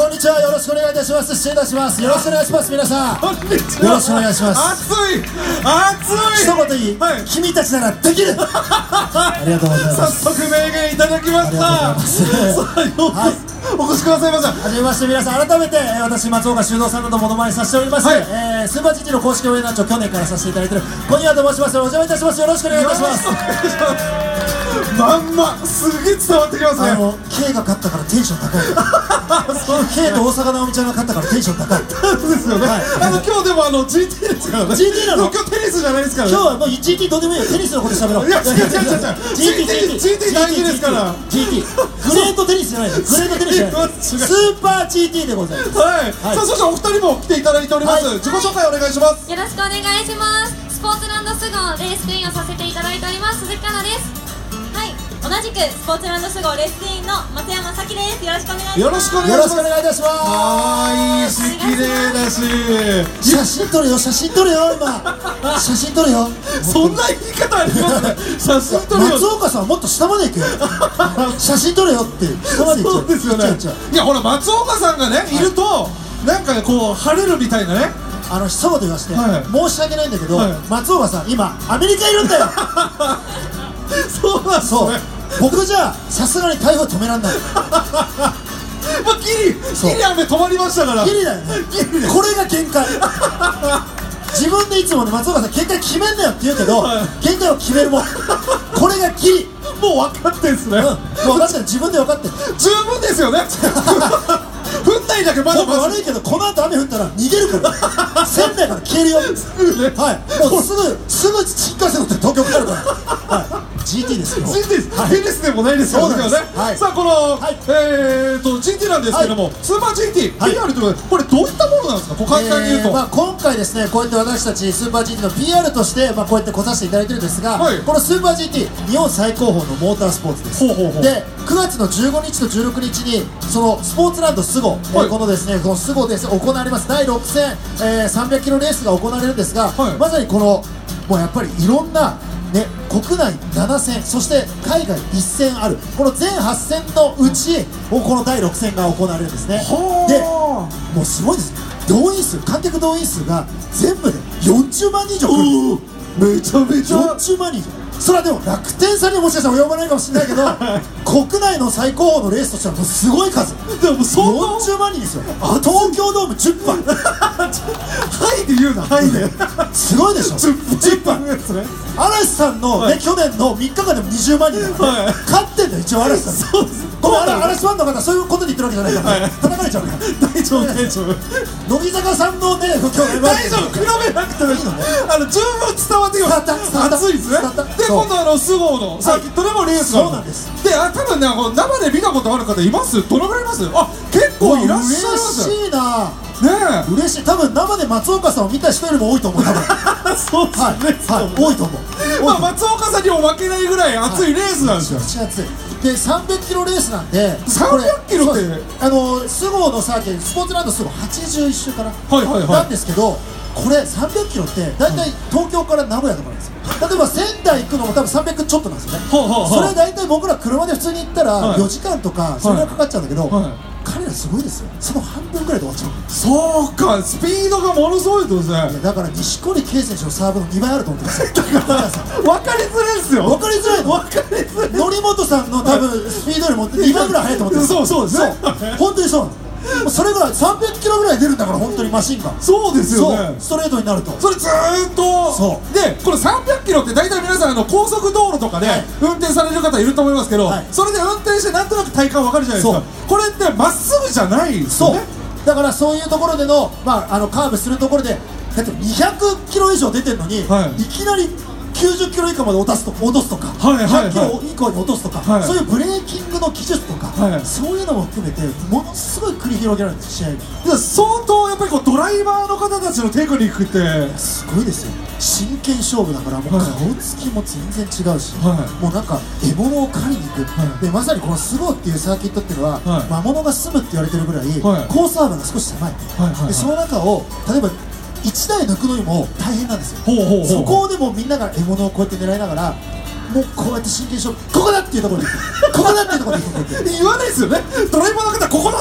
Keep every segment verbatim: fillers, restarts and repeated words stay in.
こんにちは。よろしくお願いいたします。失礼いたします。よろしくお願いします。皆さん、よろしくお願いします。 熱い熱い。 一言いい、はい、君たちならできるありがとうございます。 早速名言いただきました。 ありがとうございます。 はい、お越しくださいました。 はじめまして、皆さん。改めて、えー、私松岡修造さんなどモノマネさせております、はい、えー、スーパー ジーティー の公式応援団長、去年からさせていただいている小庭と申します。お邪魔いたします。よろしくお願いいたします。 まんますげえ伝わってきますね。 あの K が勝ったからテンション高いK と大阪なおみちゃんが勝ったからテンション高いですよね、はい、あの今日でもあの ジーティー ですからね。 ジーティー なの。今日テニスじゃないですからね。 今日はもう ジーティー どうでもいいよ。テニスのこと喋ろう。いや違う違う違う違う ジーティー 大事ですから。 ジーティー グレートテニスじゃないです。グレートテニスじゃないスーパー ジーティー でございます。 はい、さあそしてお二人も来ていただいております。自己紹介お願いします。 よろしくお願いします。スポーツランドスゴレースクイーンをさせていただいております鈴木香奈です。はい、同じくスポーツランドスゴレースクイーンの松山咲です。よろしくお願いします。 よろしくお願いします。可愛いし綺麗だし、 写真撮るよ、写真撮るよ、今写真撮るよ。 そんな言い方ありますね。写真撮るよ。 松岡さんはもっと下まで行くよ写真撮るよって下まで行っちゃう。 そうですよね。いやほら松岡さんがねいるとなんかこう晴れるみたいなね。 あの一言言わせて、 はい、 申し訳ないんだけど、はい、松岡さん今アメリカいるんだよそうなんですね。 僕じゃさすがに台風止めらんないまあギリギリ雨止まりましたから。 ギリだよね。これが限界自分でいつもね松岡さん限界決めんなよって言うけど、はい、限界を決めるもんこれがギリ。 もう分かってんすね、うん、 もう分かってる。自分で分かってる。 十分ですよね降んないだけまだ僕悪いけどこの後雨降ったら逃げるから仙台から消えるよはい。もうすぐすぐ新幹線乗って東京来るからはい ジーティー ですよ。 ジーティー です。テニスでもないですよね。さあこのえっと ジーティー なんですけども、スーパー ジーティー ピーアール ということでこれどういったものなんですか。簡単に言うと今回ですねこうやって私たちスーパー ジーティー の ピーアール としてこうやって来させていただいてるんですが、このスーパー ジーティー 日本最高峰のモータースポーツです。でくがつのじゅうごにちとじゅうろくにちにそのスポーツランドスゴこのですねこのスゴで行われますだいろく戦さんびゃくキロレースが行われるんですが、まさにこのもうやっぱりいろんなね、国内なな戦そして海外いち戦あるこの全はち戦のうちこのだいろく戦が行われるんですね。でもうすごいです。動員数観客動員数が全部でよんじゅうまんにん以上来るんですよ。めちゃめちゃよんじゅうまんにん以上。それはでも楽天さんにもしかしたら及ばないかもしれないけど国内の最高峰のレースとしてはもうすごい数。でもそよんじゅうまんにんですよ。東京ドームじゅっぱいはいで言うな。はいですごいでしょ。じゅっぱい嵐さんの、ねはい、去年のみっかかんでもにじゅうまんにんだから、はい、勝ってんだよ一応嵐さん。そうです。これ嵐ファンの方そういうことで言ってるわけじゃないから、はい、叩かれちゃうから大丈夫大丈夫。 乃木坂さんのね今日大丈夫比べなくてもいいのね。あの十分伝わってきます。熱いですね。で今度あのスゴーのサーキットでもレースがそうなんです。 であ多分ね生で見たことある方います。どのぐらいいます。あ結構いらっしゃいます。 嬉しいなねえ嬉しい。多分生で松岡さんを見た人よりも多いと思う。多分そうですね。 はい多いと思う。 まあ松岡さんにも負けないぐらい熱いレースなんですよ。 めっちゃ熱い。でさんびゃくキロレースなんでさんびゃくキロってあのスゴーのサーキットスポーツランドスゴーはちじゅういっ周かなはいなんですけどこれさんびゃくキロって大体東京から名古屋とかなんですよ。例えば仙台行くのも多分さんびゃくちょっとなんですよね。それ大体僕ら車で普通に行ったらよじかんとかそれぐらいかかっちゃうんだけど彼らすごいですよ。その半分ぐらいで終わっちゃう。 そうかスピードがものすごいってことですね。 だから錦織圭選手のサーブのにばいあると思ってますよ。だからさ分かりづらいですよ。 分かりづらいの。分かりづらい。則本さんの多分スピードよりもにばいぐらい速いと思ってます。 そうそうですね。 本当にそうなの。それぐらいさんびゃくキロぐらい出るんだから本当にマシンが。 そうですよね。 ストレートになるとそれずーっとそうでこのさんびゃくキロって大体皆さんあの高速道路とかで運転される方いると思いますけど、はい、それで運転してなんとなく体感わかるじゃないですか。これってまっすぐじゃないですよね。 だからそういうところでの、まあ、あのカーブするところでだってにひゃくキロ以上出てるのに、はい、いきなりきゅうじゅっキロ以下まで落とすと落とすとか、はいはいはい、ひゃっキロ以降に落とすとか、はい、そういうブレーキングの技術とか、はい、そういうのも含めてものすごい繰り広げられるんです試合が。 相当やっぱりこうドライバーの方たちのテクニックってすごいですよ。真剣勝負だからもう顔つきも全然違うし、はい、もうなんか獲物を狩りに行く、はい、でまさにこのスゴーっていうサーキットっていうのは、はい、魔物が住むって言われてるぐらい、はい、コース幅が少し狭い、はいはいはい、でその中を例えばいちだい抜くのにも大変なんですよ。ほうほうほうほう。そこでもみんなが獲物をこうやって狙いながらもうこうやって真剣勝負ここだっていうところでここだっていうところで言わないですよね。ドライバーの方ここだと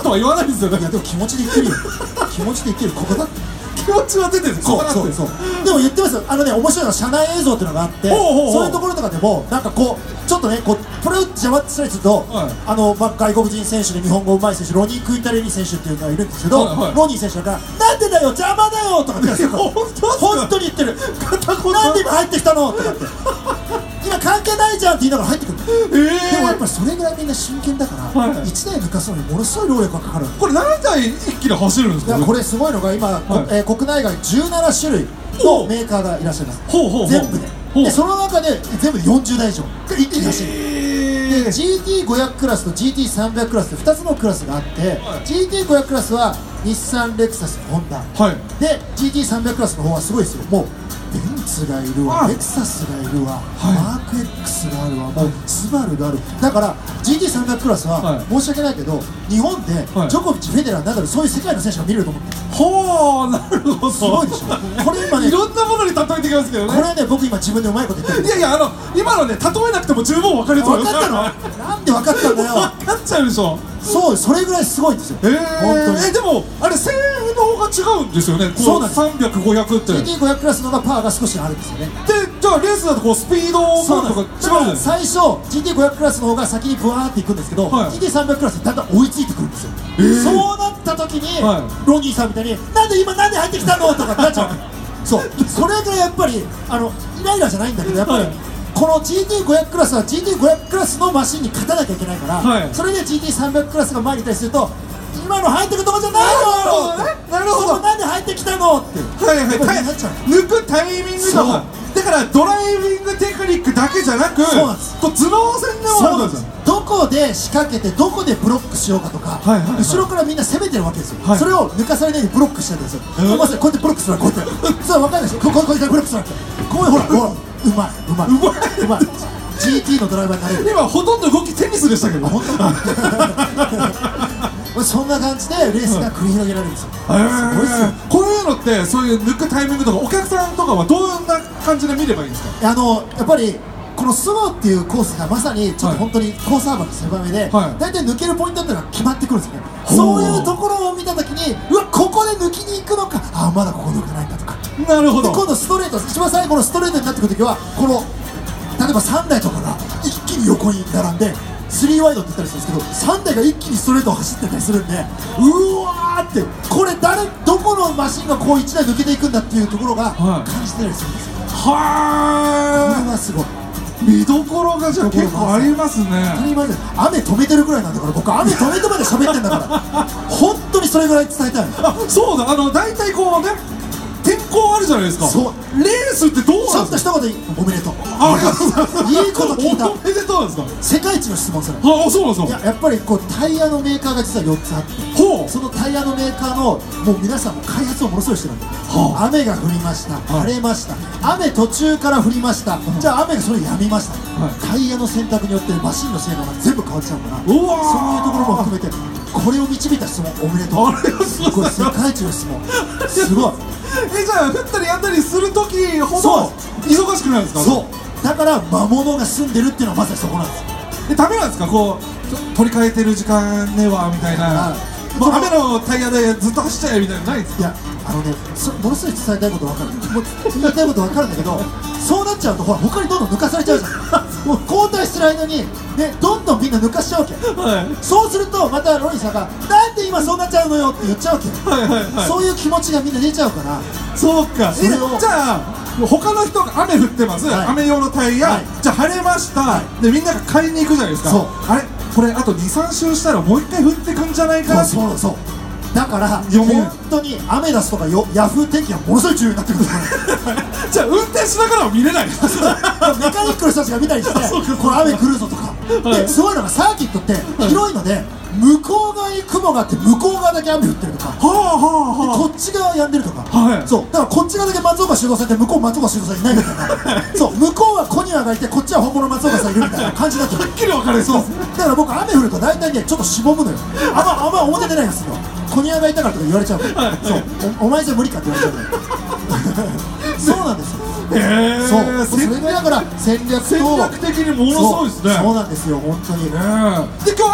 とは言わないんですよね。 いやでも気持ちで言ってるよ気持ちで言ってるここだって気持ちは出てる。 そうそうそう。でも言ってますよ。あのね面白いのは車内映像っていうのがあって、そういうところとかでもなんかこうちょっとねこうプロ邪魔したりすると、あのまあ外国人選手で日本語うまい選手ロニー・クインタレリ選手っていうのがいるんですけど、ロニー選手がなんでだよ邪魔だよとかって言って本当に言ってる。なんで今入ってきたのとかって今関係ないじゃんって言いながら入ってくる。でもやっぱりそれぐらいみんな真剣だからいちだい抜かすのにものすごい労力がかかる。 これ何台一気に走るんですか。 いやこれすごいのが今国内外じゅうななしゅるいのメーカーがいらっしゃいます。全部ででその中で全部でよんじゅうだい以上が一気に走る。で ジーティーごひゃく クラスと ジーティーさんびゃく クラスってふたつのクラスがあって、ジーティーごひゃく クラスは日産レクサスホンダで ジーティーさんびゃく クラスの方はすごいですよ。もうベンツがいるわ、レクサスがいるわ、マーク X があるわ、もうスバルがある。だから ジーティーさんびゃく クラスは申し訳ないけど日本でジョコビッチ、フェデラー、ナダルそういう世界の選手が見れると思ってる。 ほー、なるほど。 すごいでしょ。これ今ねいろんなものに例えてきますけどね。 これね僕今自分でうまいこと言ってる。 いやいやあの今のね例えなくても十分分かると思います。 分かったの？なんで分かったんだよ。 分かっちゃうでしょ。 そうそれぐらいすごいんですよ。 えー、本当に。えでもあれ性能が違うんですよね。 そうなんです。 さんびゃく、ごひゃくってジーティーごひゃく クラスの方がパワーが少しあるんですよね。 でじゃあレースだとこうスピード感とか違うんじゃないですか。 最初 ジーティーごひゃく クラスの方が先にブワーっていくんですけど、はい、ジーティーさんびゃく クラスでだんだん追いついてくるんですよ。えー、そうなった時に、はい、ロニーさんみたいになんで今なんで入ってきたのとかなっちゃう。そうそれぐらいやっぱりあのイライラじゃないんだけどやっぱり、はい、この ジーティーごひゃく クラスは ジーティーごひゃく クラスのマシンに勝たなきゃいけないから、はい、それで ジーティーさんびゃく クラスが前にいたりすると今の入ってくるとこじゃないのってなるほど、そこなんで入ってきたのってはいはい抜くタイミングとかだからドライビングテクニックだけじゃなくそうなんですこう頭脳戦でもあるんですよ。 どこで仕掛けてどこでブロックしようかとか、はいはいはい、後ろからみんな攻めてるわけですよ、はい、それを抜かされないようにブロックしてるんですよ、えー、まさにこうやってブロックするわこうやってそれ分かんないでしょ。こうこうやってブロックするわけこういうほらほらうまいうまいうまいうまいジーティー のドライバーになれる。 今ほとんど動きテニスでしたけど本当そんな感じでレースが繰り広げられるんですよ。すごいですよ。 こういうのってそういう抜くタイミングとかお客さんとかはどんな感じで見ればいいんですか。 あのやっぱりこのスローっていうコースがまさにちょっと本当にコース幅が狭めで、はい、大体抜けるポイントっていうのが決まってくるんですよね。そういうところを見たときにうわここで抜きに行くのかあまだここ抜けないんだとか。 なるほど。 今度ストレート一番最後のストレートになってくるときはこの例えばさんだいとかが一気に横に並んでスリーワイドって言ったりするんですけどさんだいが一気にストレートを走ってたりするんでうわーってこれ誰どこのマシンがこういちだい抜けていくんだっていうところが感じてたりするんですよ。 はーこれはすごい見どころがじゃあ結構ありますね。 当たり前で雨止めてるぐらいなんだから僕雨止めてまで喋ってんだから本当にそれぐらい伝えたい。 あそうだあの大体こうね天候あるじゃないですか。そうレースってどうなんですか。 ちょっと一言おめでとう。 ありがとうございます。 いいこと聞いた。 おめでとうなんですか。 世界一の質問それ。 あそうなんですか。 いややっぱりこうタイヤのメーカーが実はよっつあってほうそのタイヤのメーカーのもう皆さんも開発をものすごいしてるんで、はあ、雨が降りました、晴れました、雨途中から降りました、うん、じゃあ雨がそれやみました、はい、タイヤの選択によってマシンの性能が全部変わっちゃうからうわそういうところも含めてこれを導いた質問おめでとう。すごい世界一の質問すごいえじゃあ降ったりやんだりするときほど忙しくなるんですか。 そうだから魔物が住んでるっていうのはまさにそこなんですよ。 でダメなんですかこう取り替えてる時間ねはみたいなもう雨のタイヤでずっと走っちゃえみたいなのないですか。 いやあのねそものすごい伝えたいこと分かるもう言いたいこと分かるんだけどそうなっちゃうとほら他にどんどん抜かされちゃうじゃんもう交代してる間に、ね、どんどんみんな抜かしちゃうわけ、はい、そうするとまたロニーさんが「なんで今そうなっちゃうのよ」って言っちゃうわけ、はいはいはい、そういう気持ちがみんな出ちゃうからそうかそれをじゃあ他の人が雨降ってます、はい、雨用のタイヤ、はい、じゃあ晴れました、はい、でみんなが買いに行くじゃないですか。そうあれこれあと にさんしゅうしたらもう一回降ってくんじゃないかな。 そうそうそうだから本当にアメダスとかよヤフー天気がものすごい重要になってくるじゃあ運転しながらは見れないメカニックの人たちが見たりしてこれ雨来るぞとか、はい、ですごいのがサーキットって広いので、はい、向こう側に雲があって向こう側だけ雨降ってるとか、はあはあ、でこっち側止んでるとか、はい、そうだからこっち側だけ松岡修造さんで向こう松岡修造さんいないみたいなそう向こうはコニアがいてこっちは本物の松岡さんいるみたいな感じになってるはっきり分かる。そうだから僕雨降ると大体ねちょっとしぼむのよ。あんまあんま表出ないんですよ。コニアがいたからとか言われちゃうから、はい、そう お, お前じゃ無理かって言われちゃうからそうなんですよ。えー、そうそれがだから戦略と戦略的にものすごいですね。 そうなんですよ本当に、 えー、で今日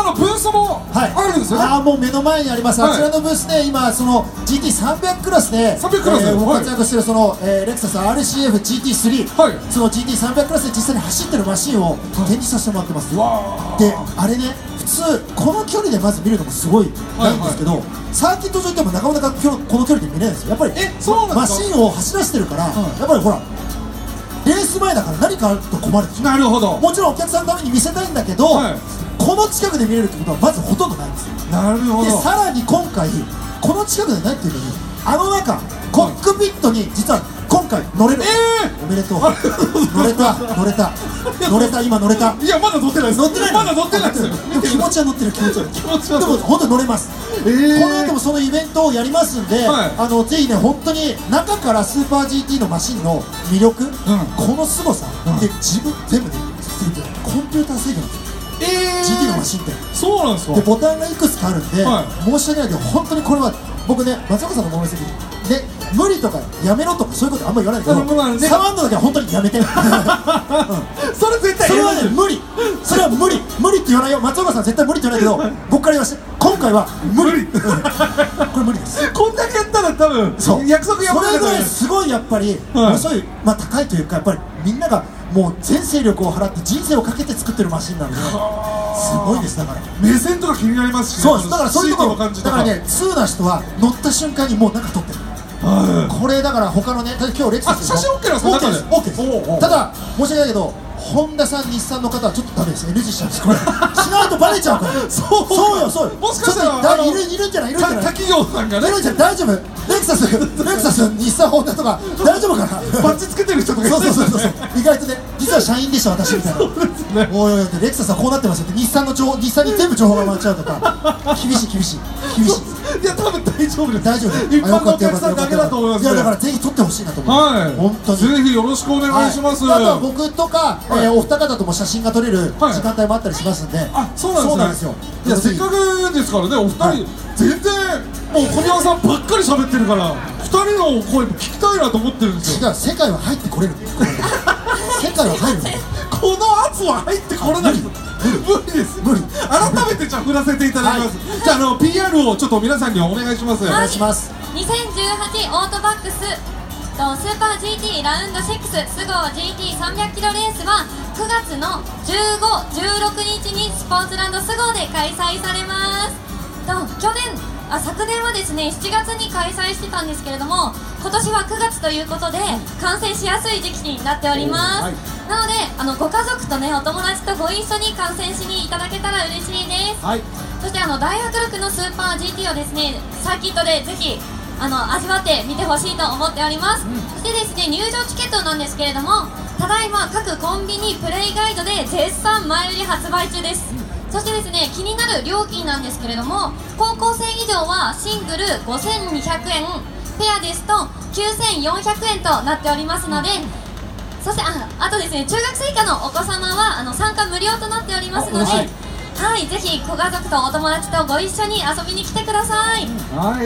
あのブースもあるんですよね。 ああ、もう目の前にあります。あちらのブースで今その ジーティーさんびゃく クラスでご活躍してるそのレクサス アールシーエフジーティースリー、その ジーティーさんびゃく クラスで実際に走ってるマシンを展示させてもらってます。で、あれね、普通この距離でまず見るのもすごいないんですけど、サーキット上行ってもなかなかこの距離で見れないんですよ。やっぱりマシンを走らせてるから、やっぱりほらレース前だから何かあると困るでしょ。 なるほど。 もちろんお客さんのために見せたいんだけど、はい、この近くで見れるってことはまずほとんどないんですよ。 なるほど。 でさらに今回この近くでないっていうのに、あの中コックピットに実は今回乗れる。えー、おめでとう。乗れた乗れた乗れた今乗れた。 いやまだ乗ってないです。 乗ってない。 まだ乗ってないですよ。 でも気持ちは乗ってる、気持ちは。 気持ちは。 でも本当に乗れます。えー、この後もそのイベントをやりますんで、はい、あのぜひね本当に中からスーパー ジーティー のマシンの魅力、うん、この凄さ、うん、で自分全部でコンピューター制御なんですよ。えー、ジーティー のマシンって。 そうなんですか。 でボタンがいくつかあるんで、はい、申し訳ないけど本当にこれは僕ね松岡さんのものですけどね。無理とかやめろとかそういうことあんまり言わないけど、触るのだけは本当にやめて。うん、 それ絶対それはね無理、それは無理無理って言わないよ。松岡さん絶対無理って言わないけど、僕から言わせて今回は無理。これ無理です。 こんだけやったら多分そう約束やばい。それぐらいすごいやっぱり遅い、まあ高いというかやっぱりみんながもう全勢力を払って人生をかけて作ってるマシンなので、すごいです。だから目線とか気になりますし、 そうです。だからそういうところだからね、通な人は乗った瞬間にもう中撮ってる。これだから他のね、今日レクサス写真 OK なんですか。 OK です、OK です。ただ申し訳ないけどホンダさん、日産の方はちょっとダメです。 エヌジー しちゃうんです。これしないとバレちゃうから。そうそうよ、そうよ。 もしかしたらいるいるんじゃない、いるんじゃない。 他企業さんがね、 いるんじゃない。大丈夫。レクサスレクサス日産ホンダとか大丈夫かな。 バッチつけてる人とか。 そうそうそうそう。意外とね、実は社員でした私みたいな。おいおい、レクサスはこうなってますよって、日産の情報、日産に全部情報が回っちゃうとか。厳しい厳しい厳しい。 いや多分大丈夫です。 大丈夫。 一般のお客さんだけだと思います。 いやだからぜひ撮ってほしいなと思う。 はい。 本当に。 ぜひよろしくお願いします。 あとは僕とかお二方とも写真が撮れる時間帯もあったりしますんで。 あ、そうなんですよ。いやせっかくですからね、お二人全然もう小宮さんばっかり喋ってるから二人の声も聞きたいなと思ってるんですよ。 違う、世界は入ってこれる。世界は入る。 この圧は入ってこれない。無理です。無理。改めてじゃあ振らせていただきます。じゃああの ピーアール をちょっと皆さんにお願いします。 お願いします。 にせんじゅうはちオートバックスとスーパー ジーティー ラウンドシックススゴー ジーティーさんびゃくキロレースはくがつのじゅうご、じゅうろくにちにスポーツランドスゴーで開催されます。と去年あ昨年はですねしちがつに開催してたんですけれども、今年はくがつということで観戦しやすい時期になっております。はい、なのであのご家族とねお友達とご一緒に観戦しにいただけたら嬉しいです。はい、そしてあの大迫力のスーパー ジーティー をですねサーキットでぜひあの味わってみてほしいと思っております。うん、そしてですね入場チケットなんですけれども、ただいま各コンビニプレイガイドで絶賛前売り発売中です。うん、そしてですね気になる料金なんですけれども、高校生以上はシングルごせんにひゃくえん、ペアですときゅうせんよんひゃくえんとなっておりますので、そして あ, あとですね中学生以下のお子様はあの参加無料となっておりますので、はい、はい、ぜひご家族とお友達とご一緒に遊びに来てください。 はい、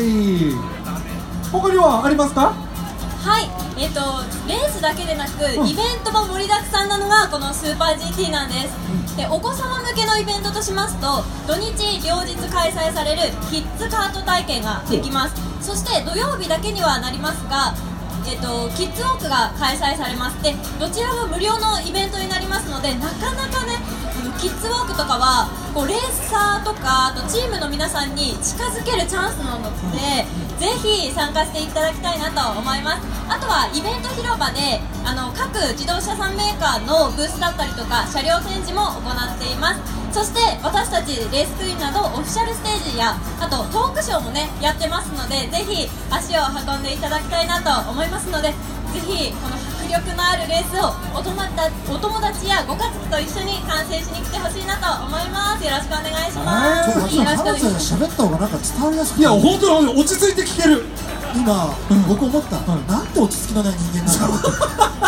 他にはありますか？ はい、えっとレースだけでなく、うん、イベントも盛りだくさんなのがこのスーパー ジーティー なんです。うん、でお子様向けのイベントとしますと土日両日開催されるキッズカート体験ができます。そして土曜日だけにはなりますが、えっと、キッズウォークが開催されます。でどちらも無料のイベントになりますので、なかなかねキッズウォークとかはこうレーサーとかあとチームの皆さんに近づけるチャンスなので、ぜひ参加していただきたいなと思います。あとはイベント広場であの各自動車産メーカーのブースだったりとか車両展示も行っています。そして私たちレースクイーンなどオフィシャルステージやあとトークショーもねやってますので、ぜひ足を運んでいただきたいなと思いますので、ぜひこの迫力のあるレースをお友達、お友達やご家族と一緒に観戦しに来てほしいなと思います。よろしくお願いします。 よろしくお願いします。喋った方がなんか伝わりやすくて、 いや本当に落ち着いて聞ける。 今、うん、僕思った、うん、なんて落ち着きのない人間なんだろうって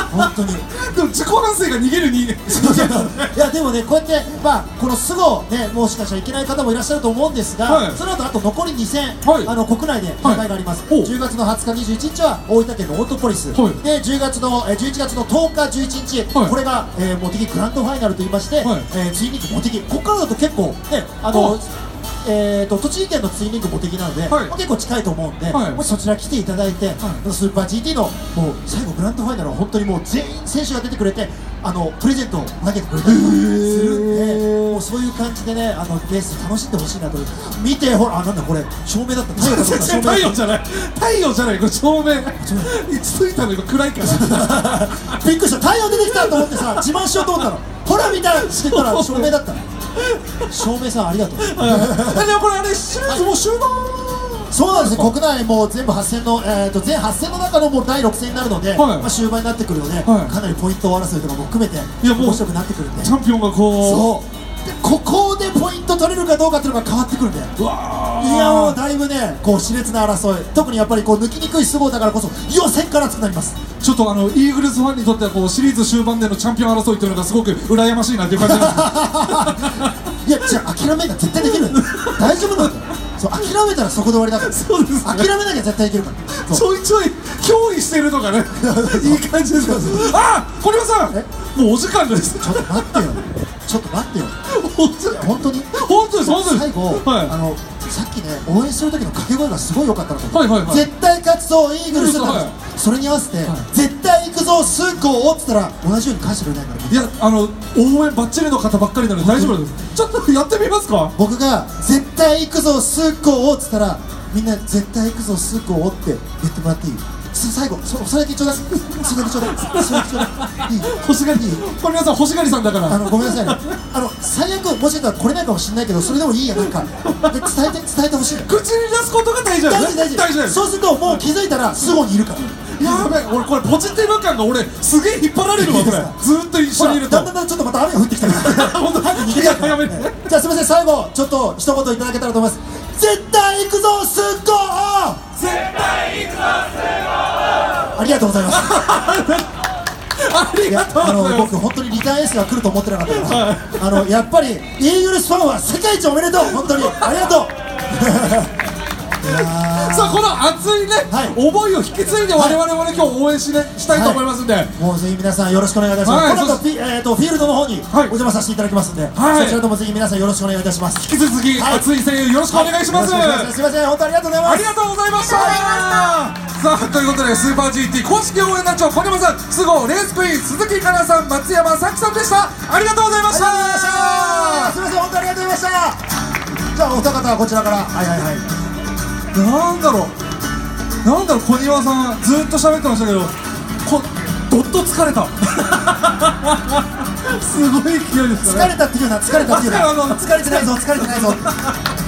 本当に。 でも自己反省が逃げる人間。 いやでもね、こうやってまあこのスゴね、もしかしたらいけない方もいらっしゃると思うんですが、はい、その後あと残りに戦、はい、あの国内で大会があります。はい、じゅうがつのはつかにじゅういちにちは大分県のオートポリス、はい、でじゅうがつのじゅういちがつのとおかじゅういちにち、はい、これが、えー、モテギグランドファイナルといいまして、はい、えー、ツインリンクモテギ、ここからだと結構ね、あのえーと栃木県のツインリンクモテギなので、はい、結構近いと思うんで、はい、もしそちら来ていただいて、はい、スーパー ジーティー のもう最後グランドファイナルは本当にもう全員選手が出てくれて、あのプレゼントを投げてくれたりするんで、もうそういう感じでね、あのレース楽しんでほしいなと。見て、ほら、あ、なんだこれ照明だった。太陽だった。 太陽じゃない、太陽じゃない、これ照明。いつついたの今暗いからびっくりした、太陽出てきたと思ってさ、自慢しようと思ったの。ほら見たしてたら照明だった。照明さんありがとう。でもこれあれシリーズもう終盤。 そうなんですね、国内も全部はっせんの、えー、と全はっせんの中のもうだいろく戦になるので、はい、まあ終盤になってくるので、はい、かなりポイント争いとかも含めて面白くなってくるんで、 チャンピオンがこうでここでポイント取れるかどうかっていうのが変わってくるんで、うわいやもうだいぶね、こう熾烈な争い、特にやっぱりこう抜きにくい相撲だからこそ予選から熱くなります。 ちょっとあのイーグルスファンにとってはこうシリーズ終盤でのチャンピオン争いというのがすごく羨ましいなっていう感じですいや、じゃあ諦めが絶対できる大丈夫なんだよ。そう諦めたらそこで終わりだから。 そうです、ね、 諦めなきゃ絶対いけるから。 ちょいちょい憑依してるのがねいい感じですよ。あっ、小庭さん、もうお時間です。 ちょっと待ってよ、ちょっと待ってよ、本当に本当です、本当です。 最後、はい、あのさっきね、応援する時の掛け声がすごい良かったなと思って、はいはいはい、絶対勝つぞイーグルスって言ったんですよ。それに合わせて、はい、絶対行くぞスーコーをって言ったら同じように返してくれないから。 いや、あの応援バッチリの方ばっかりなので大丈夫です。ちょっとやってみますか。 僕が絶対行くぞスーコーをって言ったら、みんな絶対行くぞスーコーをって言ってもらっていい？最後、そそれだけちょうだい、それだけちょうだい、それだけちょうだい、いい？ 欲しがり、これ皆さん欲しがりさんだから、 あのごめんなさいね、あの最悪もしかしたら来れないかもしれないけど、それでもいいや、なんかで伝えて伝えてほしい。 口に出すことが大事なんですね。 大事大事。そうするともう気づいたらスゴにいるから。 やべえ、俺これポジティブ感が俺すげえ引っ張られるわこれ。ずーっと一緒にいると。 だんだんだんちょっとまた雨が降ってきたから。本当早く逃げちゃう。やめて。じゃあすみません、最後ちょっと一言いただけたらと思います。絶対行くぞスッコー。 絶対行くぞスッコー。 ありがとうございます。 ありがとうございます。 あの僕本当にリターンエースが来ると思ってなかったから、はい、あのやっぱりイーグルスファンは世界一おめでとう。本当にありがとう。 さあこの熱いね、はい、思いを引き継いで我々もね、今日応援し、ね、したいと思いますんで、はい、 もうぜひ皆さんよろしくお願いいたします。はい、この後フィ、えー、とフィールドの方にお邪魔させていただきますんで、はい、そちらともぜひ皆さんよろしくお願いいたします。 引き続き、はい、熱い声援よろしくお願いします。はい、 すみません、本当ありがとうございます。 ありがとうございました。さあということでスーパー ジーティー 公式応援団長小沼さん、菅生レースクイーン鈴木かなさん、松山咲さんでした。ありがとうございました。 すみません、本当ありがとうございました。じゃあお二方はこちらから。はいはいはい。 なんだろうなんだろう小庭さんずっと喋ってましたけど、こどっと疲れたすごい勢いですかね。 疲れたっていうのは疲れたっていうのは疲れてないぞ疲れてないぞ